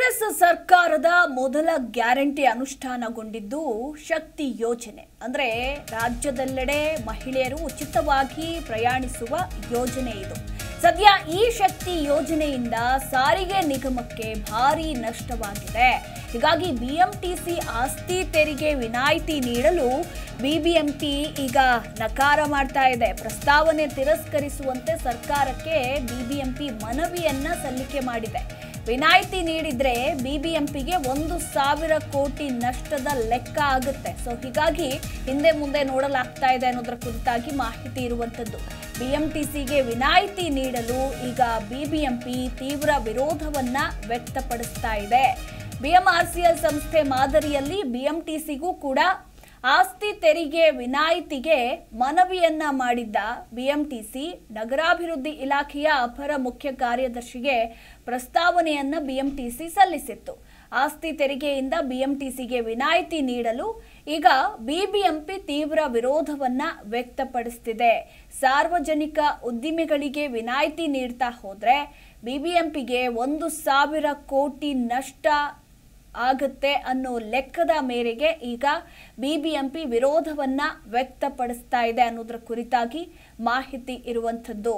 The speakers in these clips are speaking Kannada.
ಕಾಂಗ್ರೆಸ್ ಸರ್ಕಾರದ ಮೊದಲ ಗ್ಯಾರಂಟಿ ಅನುಷ್ಠಾನಗೊಂಡಿದ್ದು ಶಕ್ತಿ ಯೋಜನೆ. ಅಂದ್ರೆ ರಾಜ್ಯದೆಲ್ಲೆಡೆ ಮಹಿಳೆಯರು ಉಚಿತವಾಗಿ ಪ್ರಯಾಣಿಸುವ ಯೋಜನೆ ಇದು. ಸದ್ಯ ಈ ಶಕ್ತಿ ಯೋಜನೆಯಿಂದ ಸಾರಿಗೆ ನಿಗಮಕ್ಕೆ ಭಾರಿ ನಷ್ಟವಾಗಿದೆ. ಹೀಗಾಗಿ ಬಿಎಂಟಿಸಿ ಆಸ್ತಿ ತೆರಿಗೆ ವಿನಾಯಿತಿ ನೀಡಲು ಬಿಬಿಎಂಪಿ ಈಗ ನಕಾರ ಮಾಡ್ತಾ ಇದೆ. ಪ್ರಸ್ತಾವನೆ ತಿರಸ್ಕರಿಸುವಂತೆ ಸರ್ಕಾರಕ್ಕೆ ಬಿಬಿಎಂಪಿ ಮನವಿಯನ್ನ ಸಲ್ಲಿಕೆ ಮಾಡಿದೆ. ವಿನಾಯಿತಿ ನೀಡಿದ್ರೆ ಬಿಬಿಎಂಪಿಗೆ 1,000 ಕೋಟಿ ನಷ್ಟದ ಲೆಕ್ಕ ಆಗುತ್ತೆ. ಸೊ ಹೀಗಾಗಿ ಹಿಂದೆ ಮುಂದೆ ನೋಡಲಾಗ್ತಾ ಇದೆ ಅನ್ನೋದರ ಕುರಿತಾಗಿ ಮಾಹಿತಿ ಇರುವಂತದ್ದು. ಬಿಎಂಟಿಸಿಗೆ ವಿನಾಯಿತಿ ನೀಡಲು ಈಗ ಬಿಬಿಎಂಪಿ ತೀವ್ರ ವಿರೋಧವನ್ನ ವ್ಯಕ್ತಪಡಿಸ್ತಾ ಇದೆ. ಬಿಎಂಆರ್ಸಿಎಲ್ ಸಂಸ್ಥೆ ಮಾದರಿಯಲ್ಲಿ ಬಿಎಂಟಿಸಿಗೂ ಕೂಡ ಆಸ್ತಿ ತೆರಿಗೆ ವಿನಾಯಿತಿಗೆ ಮನವಿಯನ್ನ ಮಾಡಿದ್ದ ಬಿಎಂಟಿಸಿ ನಗರಾಭಿವೃದ್ಧಿ ಇಲಾಖೆಯ ಅಪರ ಮುಖ್ಯ ಕಾರ್ಯದರ್ಶಿಗೆ ಪ್ರಸ್ತಾವನೆಯನ್ನ ಬಿಎಂಟಿಸಿ ಸಲ್ಲಿಸಿತ್ತು. ಆಸ್ತಿ ತೆರಿಗೆಯಿಂದ ಬಿಎಂಟಿಸಿಗೆ ವಿನಾಯಿತಿ ನೀಡಲು ಈಗ ಬಿಬಿಎಂಪಿ ತೀವ್ರ ವಿರೋಧವನ್ನ ವ್ಯಕ್ತಪಡಿಸುತ್ತಿದೆ. ಸಾರ್ವಜನಿಕ ಉದ್ದಿಮೆಗಳಿಗೆ ವಿನಾಯಿತಿ ನೀಡ್ತಾ ಹೋದ್ರೆ ಬಿಬಿಎಂಪಿಗೆ 1,000 ಕೋಟಿ ನಷ್ಟ ಆಗುತ್ತೆ ಅನ್ನೋ ಲೆಕ್ಕದ ಮೇರೆಗೆ ಈಗ ಬಿಬಿಎಂಪಿ ವಿರೋಧವನ್ನ ವ್ಯಕ್ತಪಡಿಸ್ತಾ ಇದೆ ಅನ್ನೋದರ ಕುರಿತಾಗಿ ಮಾಹಿತಿ ಇರುವಂತದ್ದು.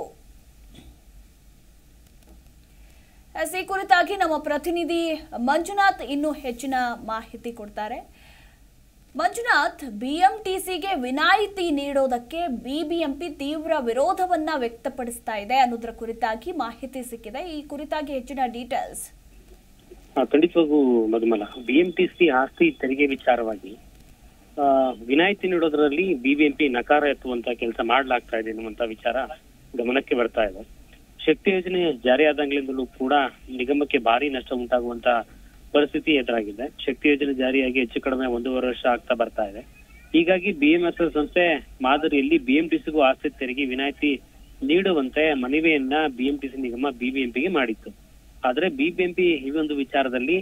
ಈ ಕುರಿತಾಗಿ ನಮ್ಮ ಪ್ರತಿನಿಧಿ ಮಂಜುನಾಥ್ ಇನ್ನೂ ಹೆಚ್ಚಿನ ಮಾಹಿತಿ ಕೊಡ್ತಾರೆ. ಮಂಜುನಾಥ್, ಬಿಎಂಟಿಸಿಗೆ ವಿನಾಯಿತಿ ನೀಡೋದಕ್ಕೆ ಬಿಬಿಎಂಪಿ ತೀವ್ರ ವಿರೋಧವನ್ನ ವ್ಯಕ್ತಪಡಿಸ್ತಾ ಇದೆ ಅನ್ನೋದರ ಕುರಿತಾಗಿ ಮಾಹಿತಿ ಸಿಕ್ಕಿದೆ. ಈ ಕುರಿತಾಗಿ ಹೆಚ್ಚಿನ ಡೀಟೇಲ್ಸ್. ಖಂಡಿತವಾಗೂ ಮಧುಮಲ, ಬಿಎಂಟಿಸಿ ಆಸ್ತಿ ತೆರಿಗೆ ವಿಚಾರವಾಗಿ ವಿನಾಯಿತಿ ನೀಡೋದ್ರಲ್ಲಿ ಬಿಬಿಎಂಪಿ ನಕಾರ ಎತ್ತುವಂತ ಕೆಲಸ ಮಾಡ್ಲಾಗ್ತಾ ಇದೆ ಎನ್ನುವಂತ ವಿಚಾರ ಗಮನಕ್ಕೆ ಬರ್ತಾ ಇದೆ. ಶಕ್ತಿ ಯೋಜನೆ ಜಾರಿಯಾದಾಗ್ಲಿಂದಲೂ ಕೂಡ ನಿಗಮಕ್ಕೆ ಭಾರಿ ನಷ್ಟ ಉಂಟಾಗುವಂತ ಪರಿಸ್ಥಿತಿ ಎದುರಾಗಿದೆ. ಶಕ್ತಿ ಯೋಜನೆ ಜಾರಿಯಾಗಿ ಹೆಚ್ಚು ಕಡಿಮೆ 1.5 ವರ್ಷ ಆಗ್ತಾ ಬರ್ತಾ ಇದೆ. ಹೀಗಾಗಿ ಬಿಎಂಆರ್ಸಿಎಲ್ ಸಂಸ್ಥೆ ಮಾದರಿಯಲ್ಲಿ ಬಿಎಂಟಿಸಿಗೂ ಆಸ್ತಿ ತೆರಿಗೆ ವಿನಾಯಿತಿ ನೀಡುವಂತೆ ಮನವಿಯನ್ನ ಬಿಎಂಟಿಸಿ ನಿಗಮ ಬಿಬಿಎಂಪಿಗೆ ಮಾಡಿತ್ತು. ಆದ್ರೆ ಬಿಬಿಎಂಪಿ ಈ ಒಂದು ವಿಚಾರದಲ್ಲಿ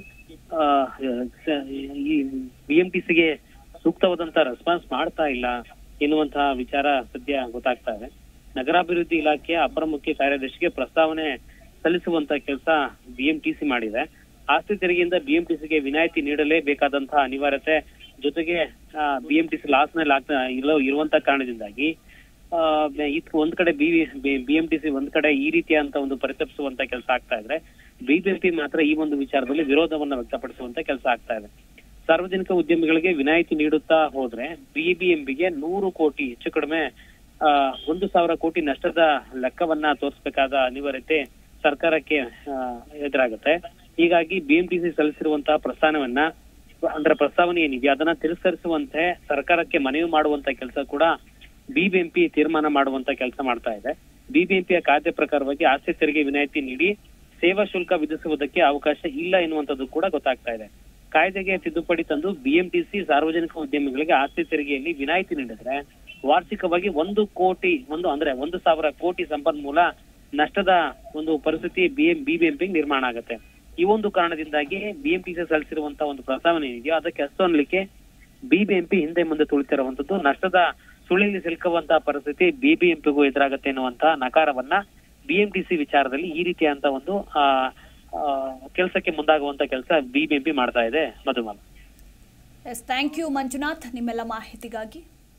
ಈ ಬಿಎಂಟಿಸಿಗೆ ಸೂಕ್ತವಾದಂತ ರೆಸ್ಪಾನ್ಸ್ ಮಾಡ್ತಾ ಇಲ್ಲ ಎನ್ನುವಂತಹ ವಿಚಾರ ಸದ್ಯ ಗೊತ್ತಾಗ್ತಾ ಇದೆ. ನಗರಾಭಿವೃದ್ಧಿ ಇಲಾಖೆಯ ಅಪರ ಮುಖ್ಯ ಕಾರ್ಯದರ್ಶಿಗೆ ಪ್ರಸ್ತಾವನೆ ಸಲ್ಲಿಸುವಂತ ಕೆಲಸ ಬಿಎಂಟಿಸಿ ಮಾಡಿದೆ. ಆಸ್ತಿ ತೆರಿಗೆಯಿಂದ ಬಿಎಂಟಿಸಿಗೆ ವಿನಾಯಿತಿ ನೀಡಲೇಬೇಕಾದಂತಹ ಅನಿವಾರ್ಯತೆ ಜೊತೆಗೆ ಬಿಎಂಟಿಸಿ ಲಾಸ್ ನಲ್ಲಿ ಇರುವಂತ ಕಾರಣದಿಂದಾಗಿ ಒಂದ್ ಕಡೆ ಬಿಎಂಟಿಸಿ ಒಂದ್ ಕಡೆ ಈ ರೀತಿಯಂತ ಒಂದು ಪರಿತಪಿಸುವಂತ ಕೆಲಸ ಆಗ್ತಾ ಇದ್ರೆ ಬಿಬಿಎಂಪಿ ಮಾತ್ರ ಈ ಒಂದು ವಿಚಾರದಲ್ಲಿ ವಿರೋಧವನ್ನ ವ್ಯಕ್ತಪಡಿಸುವಂತ ಕೆಲಸ ಆಗ್ತಾ ಇದೆ. ಸಾರ್ವಜನಿಕ ಉದ್ಯಮಿಗಳಿಗೆ ವಿನಾಯಿತಿ ನೀಡುತ್ತಾ ಹೋದ್ರೆ ಬಿಬಿಎಂಪಿಗೆ 100 ಕೋಟಿ ಹೆಚ್ಚು ಕಡಿಮೆ 1,000 ಕೋಟಿ ನಷ್ಟದ ಲೆಕ್ಕವನ್ನ ತೋರಿಸಬೇಕಾದ ಅನಿವಾರ್ಯತೆ ಸರ್ಕಾರಕ್ಕೆ ಎದುರಾಗುತ್ತೆ. ಹೀಗಾಗಿ ಬಿಎಂಟಿಸಿ ಸಲ್ಲಿಸಿರುವಂತಹ ಪ್ರಸ್ತಾವನೆ ಏನಿದೆ ಅದನ್ನ ತಿರಸ್ಕರಿಸುವಂತೆ ಸರ್ಕಾರಕ್ಕೆ ಮನವಿ ಮಾಡುವಂತ ಕೆಲಸ ಕೂಡ ಬಿಬಿಎಂಪಿ ತೀರ್ಮಾನ ಮಾಡುವಂತ ಕೆಲಸ ಮಾಡ್ತಾ ಇದೆ. ಬಿಬಿಎಂಪಿಯ ಕಾಯ್ದೆ ಪ್ರಕಾರವಾಗಿ ಆಸ್ತಿ ತೆರಿಗೆ ವಿನಾಯಿತಿ ನೀಡಿ ಸೇವಾ ಶುಲ್ಕ ವಿಧಿಸುವುದಕ್ಕೆ ಅವಕಾಶ ಇಲ್ಲ ಎನ್ನುವಂಥದ್ದು ಕೂಡ ಗೊತ್ತಾಗ್ತಾ ಇದೆ. ಕಾಯ್ದೆಗೆ ತಿದ್ದುಪಡಿ ತಂದು ಬಿಎಂಟಿಸಿ ಸಾರ್ವಜನಿಕ ಉದ್ಯಮಿಗಳಿಗೆ ಆಸ್ತಿ ತೆರಿಗೆಯಲ್ಲಿ ವಿನಾಯಿತಿ ನೀಡಿದ್ರೆ ವಾರ್ಷಿಕವಾಗಿ 1,000 ಕೋಟಿ ಸಂಪನ್ಮೂಲ ನಷ್ಟದ ಒಂದು ಪರಿಸ್ಥಿತಿ ಬಿಬಿಎಂಪಿ ನಿರ್ಮಾಣ ಆಗುತ್ತೆ. ಈ ಒಂದು ಕಾರಣದಿಂದಾಗಿ ಬಿಎಂಟಿಸಿ ಸಲ್ಲಿಸಿರುವಂತಹ ಒಂದು ಪ್ರಸ್ತಾವನೆ ಏನಿದೆಯೋ ಅದಕ್ಕೆ ಅಸ್ತು ಅನ್ಲಿಕ್ಕೆ ಬಿಬಿಎಂಪಿ ಹಿಂದೆ ಮುಂದೆ ತುಳಿತಿರುವಂತದ್ದು ನಷ್ಟದ ಸುಳಿಲಿ ಸಿಲುಕುವಂತಹ ಪರಿಸ್ಥಿತಿ ಬಿಬಿಎಂಪಿಗೂ ಎದುರಾಗುತ್ತೆ ಎನ್ನುವಂತಹ ನಕಾರವನ್ನ ಬಿಎಂಟಿಸಿ ವಿಚಾರದಲ್ಲಿ ಈ ರೀತಿಯಂತ ಒಂದು ಕೆಲಸಕ್ಕೆ ಮುಂದಾಗುವಂತ ಕೆಲಸ ಬಿಬಿಎಂಪಿ ಮಾಡ್ತಾ ಇದೆ. ಮಧುಮಲ, ಥ್ಯಾಂಕ್ ಯು ಮಂಜುನಾಥ್ ನಿಮ್ಮೆಲ್ಲ ಮಾಹಿತಿಗಾಗಿ.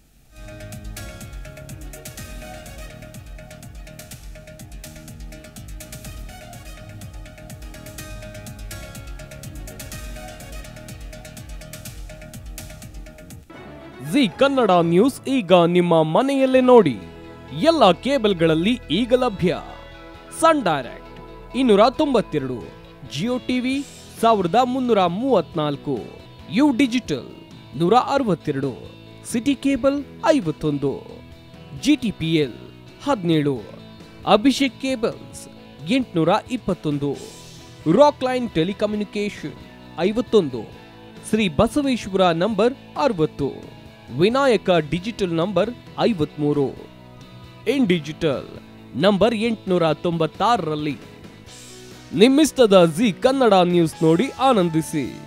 ಜಿ ಕನ್ನಡ ನ್ಯೂಸ್ ಈಗ ನಿಮ್ಮ ಮನೆಯಲ್ಲೇ ನೋಡಿ. ಎಲ್ಲ ಕೇಬಲ್ಗಳಲ್ಲಿ ಈಗ ಲಭ್ಯ. Sun Direct 292, Jio TV 1334, U digital 162, city cable 51, GTPL 17, Abhishek cables 821, rock line telecommunication 51, Shri Basaveshwara number 60, Vinayaka digital number 53, in digital number 896ರಲ್ಲಿ. ನಿಮ್ಮಿಸ್ತದ ಜಿ ಕನ್ನಡ ನ್ಯೂಸ್ ನೋಡಿ ಆನಂದಿಸಿ.